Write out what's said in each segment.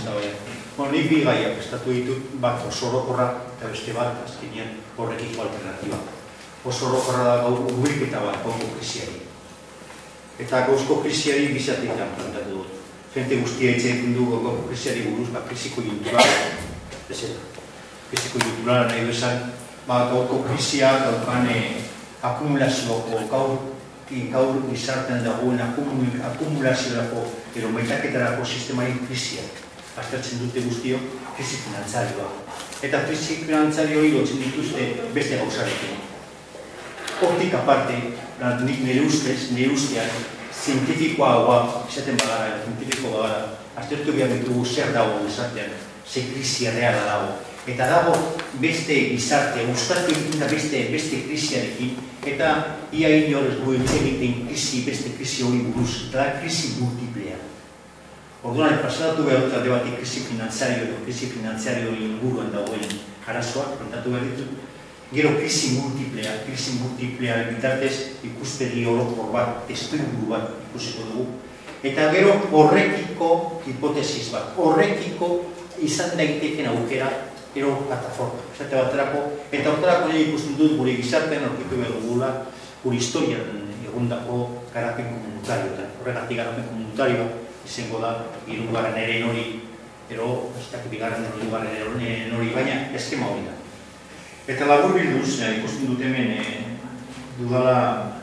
Nik bi gaiak prestatu ditut, bat oso orokorra eta beste bat, azkenean horrekiko alternatiba. Oso orokorra da gaur hurbilketa bat gaurko krisiari. Eta gauzko krisiari bizatik plantatu dut. Jente guztia egiten du gaurko krisiari buruz, krisi koiunturala. Krisi koiunturala nahi bezan, gaurko krisia daukan akumulazioko gaur gizartean dagoen akumulaziorako edo maitaketarako sistemaren krisiak. Aztertzen dute guztio, krisi finantzarioa. Eta krisi finantzario hori lotzen dituzte beste gauzarekin. Hortik aparte, nik nire usteak, zientifikoa izaten bagara, zientifiko bagara, aztertu behar ditugu zer dago gizartean, ze krisia reala dago. Eta dago beste gizartea, gustatu egiten da beste krisiarekin, eta ia inorez du egiten beste krisi hori buruz, eta da krisi multiplea. Orduan, pasatu behar dut alde batik krisi finantzario inguruan dagoen arazoak, kontatu behar ditut. Gero krisi multiplea bitartez ikuspegi orokor bat, testuinguru bat ikusiko dugu. Eta gero horrekiko hipotesis bat, horrekiko izan daiteken aukera, ero plataforma, esate baterako, eta horretarako nire ikusten dut gure gizartean aurkitu behar dugula, gure historian egundako garapen komunitarioetan. Horregatik garapen komunitarioa izango da, hirugarren eren hori, ero, ez dakit bigarren eren hori, baina eskema hori da. Eta labur bilduz, ikusten dut hemen dudala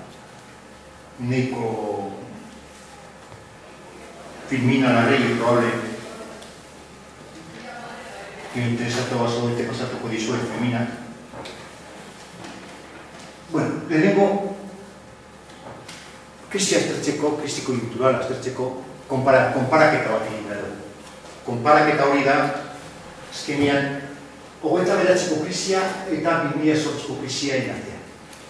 neiko Filmina Larregi, probable interesatu bazo doite pasatuko dizuen Filminak. Bueno, lehenengo krisi aztertzeko, krisi koiuntural aztertzeko konparaketa bat egin behar dugu. Konparaketa hori da, azkenean, 29ko krisia eta 2008ko krisia enartean.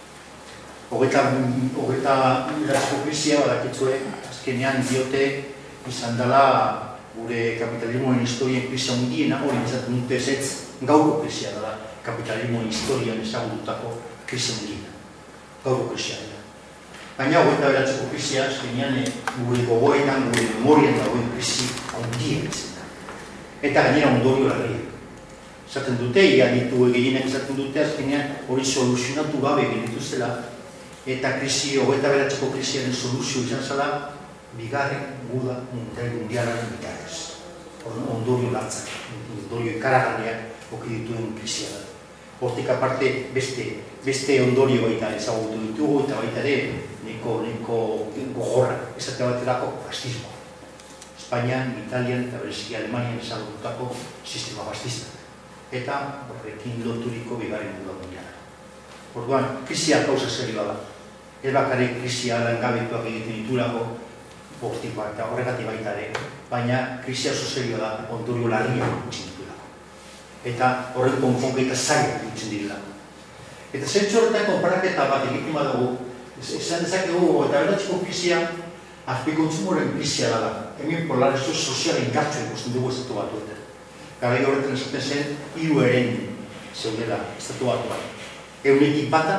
29ko krisia badakitzue, azkenean diote izan dela gure kapitalismoen historien krisia hundiena, hori izaten dute ezetz gaurko krisia dela kapitalismoen historian ezagututako krisia hundiena. Gaurko krisia dela. Baina 29ko krisia, azkenean gure gogoetan, gure memorian dagoen krisi hundien izan da. Eta gainera ondorio larriak. Esaten dute, ditu gehienak esaten dute, azkenean hori soluzionatu gabe genitu zela, eta krisi, 29ko krisiaren soluzio izan zela, bigarren guda mundialaren bitartez. Ondorio latzak, ondorio ikaragarriak oki dituen krisia da. Hortik aparte beste ondorio baita ezagutu ditugu, eta baita ere neko gogorra, esate baterako fascismo. Espainian, Italian eta bereziki Alemanian ezagututako sistema fascista. Eta horrekin loturiko bigarren guda mundiala. Orduan, krisia kausa serioa da. Ez bakarrik krisia langabetuak egiten ditulako, bortikoa eta horregatik baita ere, baina krisia oso serioa da, ondorio larria utzin ditulako. Eta horren konponketa zaila utzin direlako. Eta zentzu horretan konparaketa bat egiten badugu, esan dezakegu, eta beratzeko krisia, azpikontsumoren krisia da. Hemen polarizazio sozialen gartxo ikusten dugu estatu batuetan. Garai horretan esaten zen, 3 eren zeudela estatu batuan. Eunetik bata,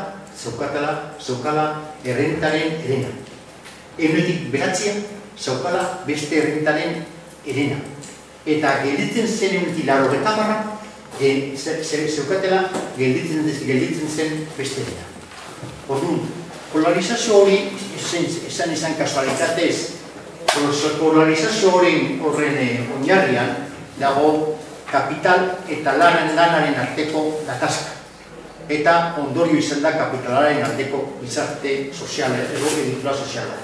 zeukala errentaren erena. Eunetik beratzea, zeukala beste errentaren erena. Eta gelditzen zen eunetik 80, zeukatela gelditzen zen beste erena. Orduan, polarizazio hori, esan izan kasualitatez, polarizazio horren oinarrian dago kapital eta lanaren arteko gatazka. Eta ondorio izan da kapitalaren arteko gizarte soziala, edo egitura soziala.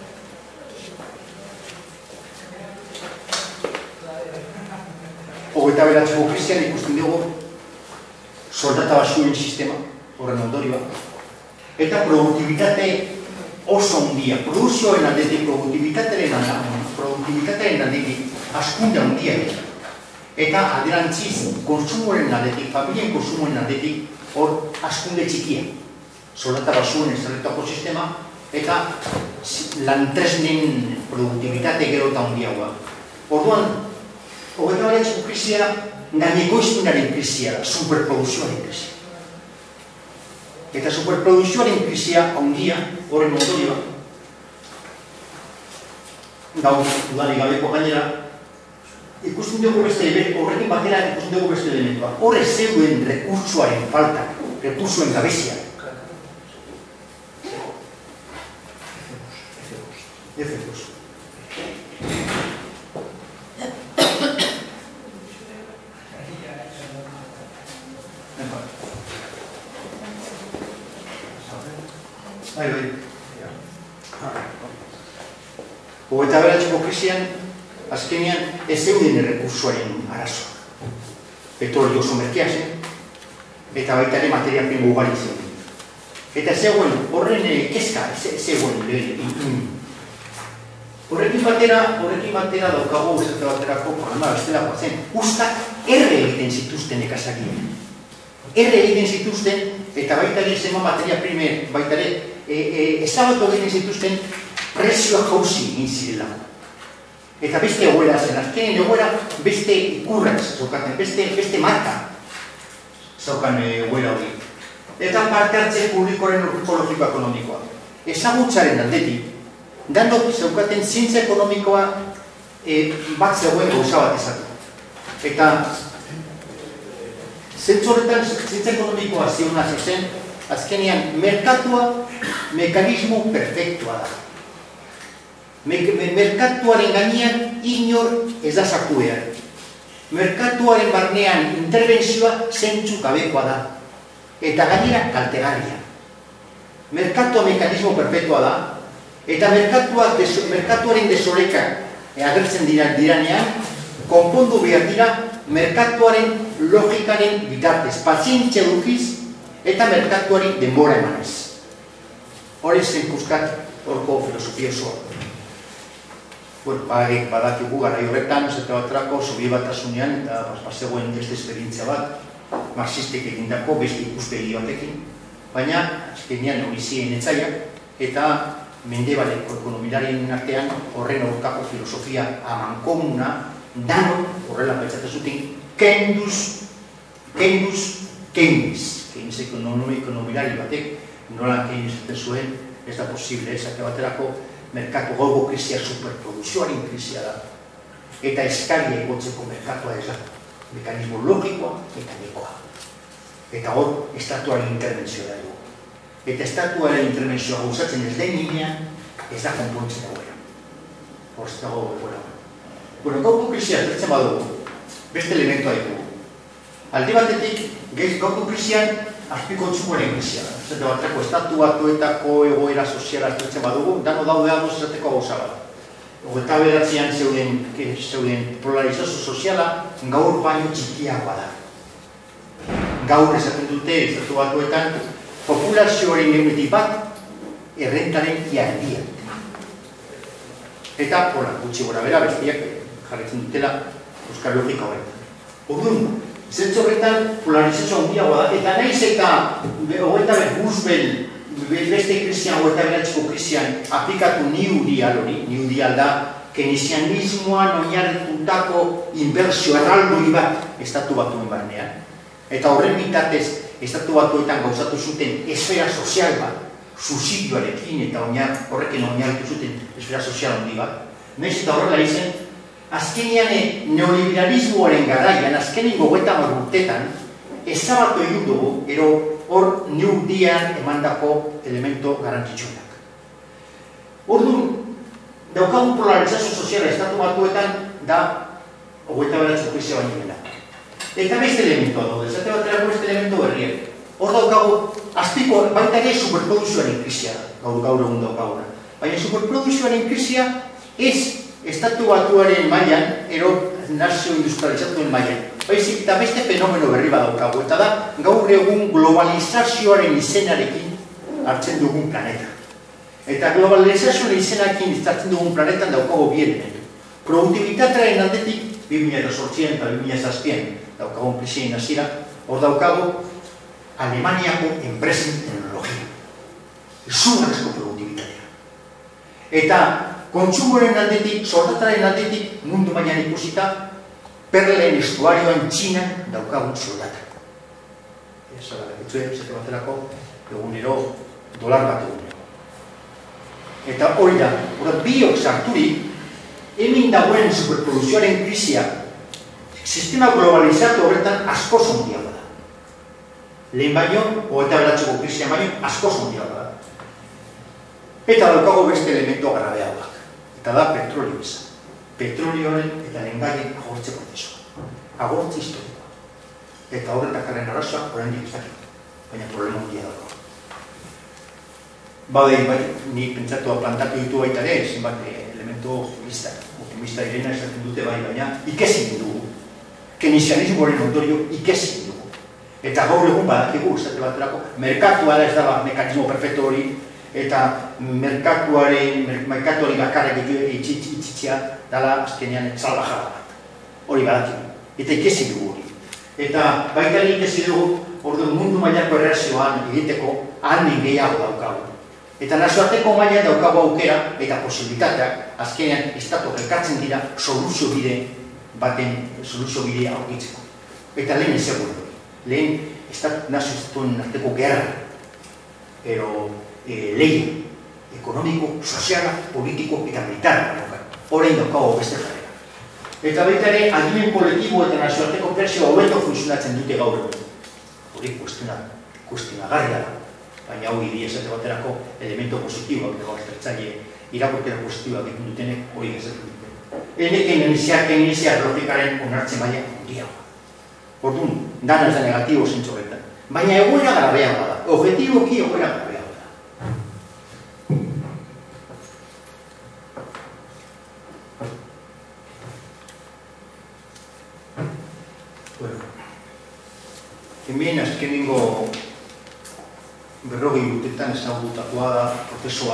Hogeita beratzeko krisian ikusten dugu soldata basuen sistema, horren ondorioa. Eta produktibitate oso handia, produzioen aldetik, produktibitatearen aldetik, askunde handia dira. Eta alderantziz, konsumoren aldetik, familien konsumoren aldetik, hor askunde txikia. Soldata basuen ezarritako sistema, eta lantresnen produktibitate gero eta handiagoa. Orduan, hogeita beratzeko krisia, gaineko krisia da, superproduzioaren krisia. Eta superproduzioaren krisia handia, horren ondorioa, gaur udari gabeko gainera, ikusten dugu horrekin batera ikusten dugu beste elementua. Horre zeuden rekurtsuaren falta, rekursuen gabezia. Efektos. Hogeita bederatxiko krisian, azkenean ez zeuden errekursoaren arazoa. Petrolio oso merkea zen, eta baita ere materia primo ugari zeuden. Eta zegoen horren kezka, zegoen horrekin batera daukago esate baterako problema bestelakoa zen. Uztak erre egiten zituzten nekazakien. Erre egiten zituzten, eta baita ere zema materia prime, baita ere ezabatu egiten zituzten prezioa jauzi egin zirela. Eta beste egoera zen, azkenen egoera beste ikurrak zaukaten, beste marka zaukan egoera hori. Eta parte hartze publikoaren ekologiko-ekonomikoa. Ezagutzaren aldetik, danok zaukaten zientza ekonomikoa bat zegoen gauza bat ezatu. Eta zentzu horretan zientza ekonomikoa ziona zen, azkenean merkatua mekanismo perfektua da. Merkatuaren gainean inor ez da sartu behar. Merkatuaren barnean interbentzioa zentzu gabekoa da. Eta gainera kaltegarria. Merkatua mekanismo perfektua da. Eta merkatuaren desorekak agertzen diranean, konpondu behar dira merkatuaren logikaren bitartez, pazientzia edukiz eta merkatuari denbora emanez. Hori zen kuskat horko filosofia osoa. Badakigu garai horretan, ez eta baterako, Sobie Batasunean, eta zegoen beste esperientzia bat, marxistek egindako beste ikuspegi batekin, baina azkenean hori ziren etzaiak, eta mendebaleko ekonomiaren artean horren aurkako filosofia amankomuna, dano, horrela pentsatzen zuten, Keynes ekonomilari batek, nola Keynes zaten zuen, ez da posible, ezake baterako, merkatu golgo krisia superproduzioaren krisia da. Eta eskaria egotzeko merkatua ez da. Mekanismo logikoa eta nekoa. Eta hor, estatuaren intervenzioa da dugu. Eta estatuaren intervenzioa gauzatzen ez den ginean, ez da konpontzen dagoela. Hor ez dago gogoela. Gaurko krisia zertzen badugu, beste elementua dugu. Alde batetik, gaurko krisian, azpiko kontsumoaren krisia da. Zerte batrako, estatu batuetako egoera soziala aztertzen badugu, dano daude adoz esateko gauza bat. Eta beratzean zeuden polarizazio soziala gaur baino txikiagoa da. Gaur esaten dute, estatu batuetan, populazioaren eunetik bat, errentaren iardia. Eta, gutxi gora bera, bestiak jarretzen dutela euskal logika horretan. Orduan, zentzu horretan polarizazioa handiagoa da, eta nahiz eta hogeita Roosevelt beste krisian, hogeita beratxiko krisian aplikatu New Deal hori, New Deal da keynesianismoan oinarritutako inbertsio erraldoi bat estatu batuen barnean. Eta horren bitartez, estatu batuetan gauzatu zuten esfera sozial bat, subsidioarekin eta horrekin oinarritu zuten esfera sozial handi bat. Nahiz eta horrela izen, azkenean neoliberalismoaren garaian, azkenengo 50 urtetan, ezabatu egin dugu, ero hor New Deal emandako elemento garrantzitsuenak. Orduan, daukagun polarizazio soziala estatu batuetan da 29 krisia baino dela. Eta beste elementoa daude, esate baterako beste elemento berriak. Hor daukagu, azpiko baita ere superproduzioaren krisia, gaur egun daukaguna. Baina superproduzioaren krisia ez estatu batuaren mailan, ero nazio industrializatuen mailan. Baizik eta beste fenomeno berri badaukagu, eta da gaur egun globalizazioaren izenarekin hartzen dugun planeta. Eta globalizazioaren izenarekin hartzen dugun planetan daukagu bi elementu. Produktibitatearen aldetik 2008 eta 2007 daukagun krisien hasiera, hor daukagu Alemaniako enpresen teknologia. Izugarrizko produktibitatea. Eta kontsumoren aldetik, soldataren aldetik, mundu mailan ikusita, perlen estuarioan Txinan daukagun soldata. Zate baterako, egunero, dolar bat egunero. Eta hori da, biok sarturik, hemen dagoen superproduzioaren krisia sistema globalizatu horretan asko zondiago da. Lehen baino, hogeita beratzeko krisian baino, asko zondiago da. Eta daukago beste elementu grabeagoak. Eta da petrolio izan. Petrolioaren eta lehengaien agortze prozesua. Agortze historikoa. Eta horretakaren arazoa oraindik ez dakit. Baina problema handia dago. Bai, ni pentsatua plantatu ditu baita ere, zenbat elementu optimista direna esaten dute bai, baina ikesi dugu. Keynesianismoaren ondorio ikesi dugu. Eta gaur egun badakigu, esate baterako, merkatuara ez dela mekanismo perfektu hori, eta merkatuari bakarrak itxitzia dela azkenean salbajada bat. Hori badakigu. Eta ikesi dugu hori. Eta baita ikesi dugu, orduan mundu mailako erreazioan egiteko ahalmen gehiago daukagu. Eta nazioarteko mailan daukagu aukera eta posibilitateak azkenean estatuak elkartzen dira soluzio bide aurkitzeko. Eta lehen ez egon hori. Lehen nazioartuen arteko gerra, lehia, ekonomiko, soziala, politiko eta militarra. Horrein daukagu beste jarrera. Eta baita ere, adimen kolektibo eta nazioarteko presioa hobeto funtzionatzen dute gaur egun. Hori kuestionagarria da. Baina hau iri esate baterako elemento positiboak edo aztertzaile irakurkera positiboak egin dutenek hori esatu dute. Keynesiar logikaren onartzen maila handiagoa. Orduan, dana ez da negatibo zentzu horretan. Baina egoera grabeagoa da. Objetiboki egoera grabeagoa da. Hemen azkenengo berrogei urtetan ezagututakoa da prozesua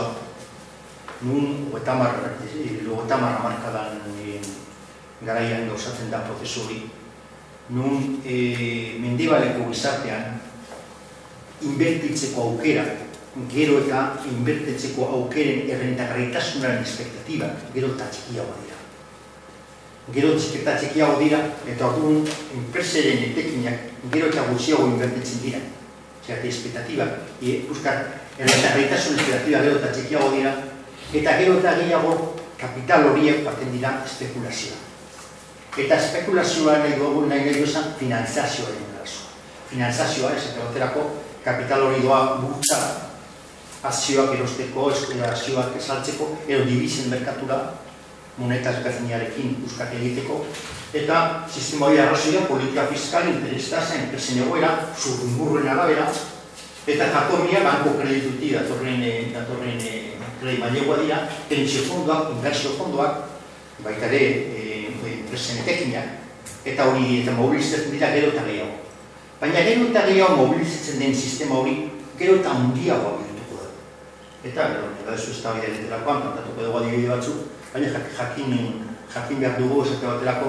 nun 50 hamarkadan garaian gauzatzen da prozesu hori nun mendebaleko gizartean inbertitzeko aukera gero eta inbertitzeko aukeren errentagarritasunaren espektatibak gero eta txikiagoa dira. Gero eta txikiago dira eta orduan enpresaren etekinak gero eta gutxiago inbertitzen dira. Zerate espektatibak, euskar errentagarritasun espektatibak gero eta txikiago dira eta gero eta gehiago kapital horiek baten dira espekulazioa. Eta espekulazioa nahi esan finantzazioaren arazoa. Finantzazioa, esate baterako, kapital hori doa burtsa azioak erosteko, azioak esaltzeko, edo divisen merkatura, moneta ezberdinarekin euskak egiteko, eta sistema hori arrazoia, politika fiskal, interestaza, enpresen egoera, zurrumburren arabera, eta jatorria banko kredituti datorren kredi mailegoa dira, pentsio fondoak, inbertsio fondoak, baita ere enpresen etekinak, eta hori eta mobilizatzen dira gero eta gehiago. Baina gero eta gehiago mobilizatzen den sistema hori gero eta handiagoa bihurtuko da. Eta gero, ez ez da bidea ditelakoan, kantatuko dugu adibide batzuk, baina jakin behar dugu esate baterako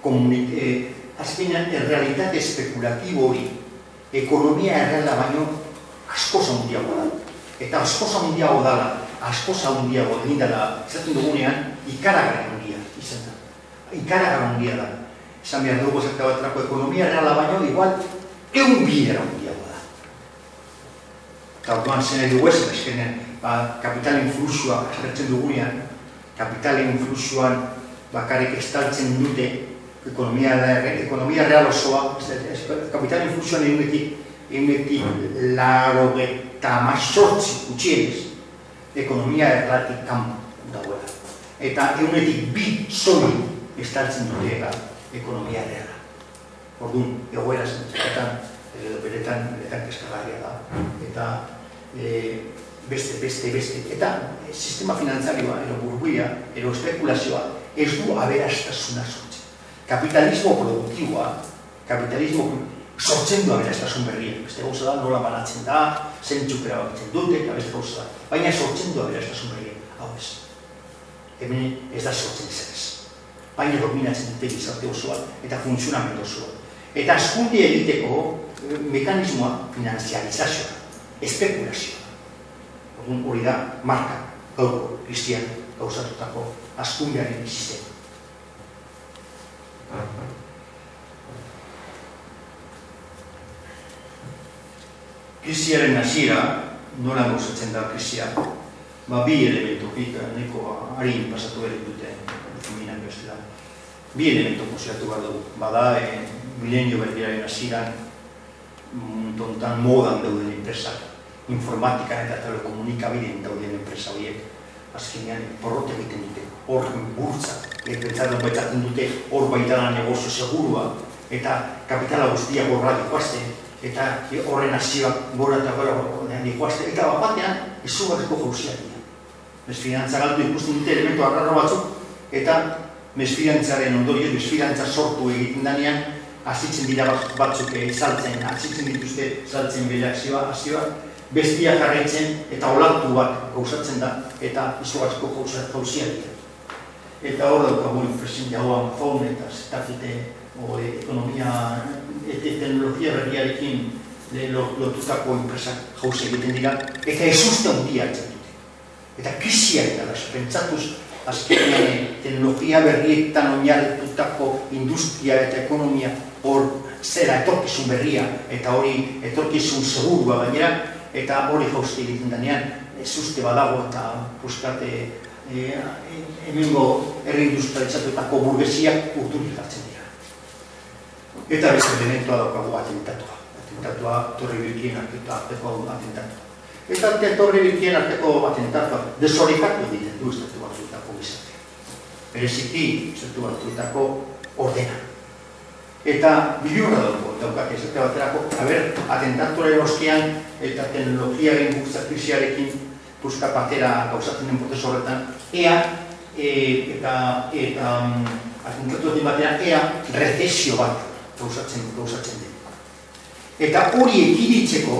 azkenean errealitate espekulatibo hori ekonomia erreala baino askoz handiago da. Eta askoz handiago dala, askoz handiago egin dela, esaten dugunean, ikaragarri handia izan da. Ikaragarri handia da. Esan behar dugu esate baterako ekonomia erreala baino igual 100 bidera handiago da. Eta orduan zen edo ez, azkenean kapitalen fluxua aztertzen dugunean, kapitalen fluxuan bakarrik estaltzen dute ekonomia real osoa, kapitalen fluxuan egunetik 98 gutxienez ekonomia erratik kanpo dagoela. Eta egunetik 2 soilik estaltzen dute ekonomia reala. Orduan, egoera zentzetan, beretan keskagarria da. Eta beste. Eta sistema finantzarioa, ero burbuia, ero espekulazioa, ez du aberastasuna sortzen. Kapitalismo produktiboa, kapitalismo sortzen du aberastasun berria. Beste gauza da, nola banatzen da, zentzuk erabakitzen dute, eta beste gauza da. Baina sortzen du aberastasun berria. Hau ez. Hemen ez da sortzen ez. Baina dominatzen dute gizarte osoa eta funtzionamendu osoa. Eta hazkunde egiteko mekanismoa finanzializazioa, espekulazioa. Hori da, marka, gaurko, kristian, gauzatutako hazkundearen sistema. Krisiaren hasiera, nola gauzatzen da krisia, bi elementu, neko harin pasatu ere dute, minak bestela. bi elementu konsideratu behar dugu. Bada, milenio berriaren hasieran tontan modan dauden enpresak, informatikan eta telekomunikabideen dauden enpresa horiek, azkenean porrot egiten dute, hor burtza, betzaten dute hor baitala negozio segurua, eta kapitala guztia gorra dikoazte, eta horren hasioak gora eta gora dikoazte, eta batean izugarriko jauziak dira. Mesfidantza galdu ikusten dute elementu arraro batzuk, eta mesfidantzaren ondorioz, mesfidantza sortu egiten danean, azitzen dira batzuk saltzen, azitzen dituzte saltzen bere azioa, bestia jarraitzen eta olatu bat gauzatzen da, eta izugarriko jauziak dira. Eta hor daukagu presidente hauan faun eta zetafite ekonomia eta teknologia berriarekin lotutako enpresak jauze egiten dira, eta ezuste handia hartzen dute. Eta krisiak dara, pentsatuz, azkenean teknologia berrietan oinarritutako industria eta ekonomia hor zera etorkizun berria eta hori etorkizun segurua gainera, eta hori jauze egiten denean, ezuste badago eta puskate hemengo herri industrializatuetako burgesiak urturik hartzen dira. Eta beste elementua daukagu atentatua. Atentatua Torre Birkien arteko atentatua. Eta Torre Birkien arteko atentatua desorekatu egiten du estatu batzuetako gizatea. Bereziki estatu batzuetako ordena. Eta bilurra daukate esate baterako, atentatuaren ostean eta teknologiaren krisiarekin puska patera gauzatzen den prozesu horretan, eta atentatuekin batean, rezesio bat gauzatzen den. Eta hori ekilitzeko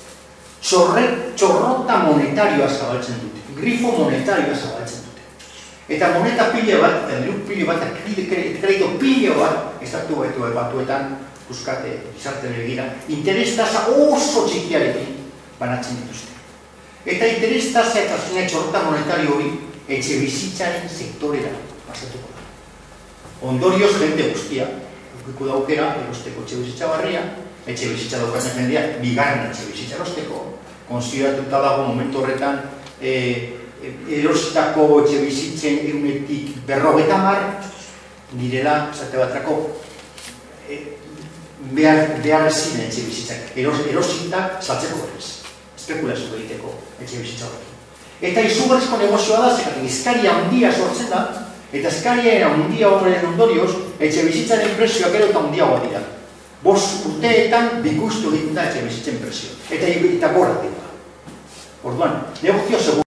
txorrota monetarioa zabaltzen dute, grifo monetarioa zabaltzen dute. Eta moneta pila bat, kredito pila bat, estatu batuetan, puskate, gizarten begira, interes tasa oso txikiarekin banatzen dituzte. Eta interes tasa eta txorrota monetario hori etxe bizitzaren sektorera pasatuko da. Ondorioz jende guztia, ukiko daukera, erosteko etxe bizitza barria, etxe bizitza daukatzen jendea, bigarren etxe bizitza erosteko, konsideratuta dago momentu horretan, erositako etxe bizitzen eunetik 50 direla, esate batrako, behar ezin etxe bizitzak, erositak saltzeko berriz, espekulazio egiteko etxe bizitza horrekin. Eta izugarrizko negozioa da, zekatik eskaria handia sortzen da, eta eskaria handia horren ondorioz, etxe bizitzaren prezioak ero eta handiagoa dira. 5 urteetan bikustu egiten da etxe bizitzen prezio, eta gora dira. Orduan, negozio segur.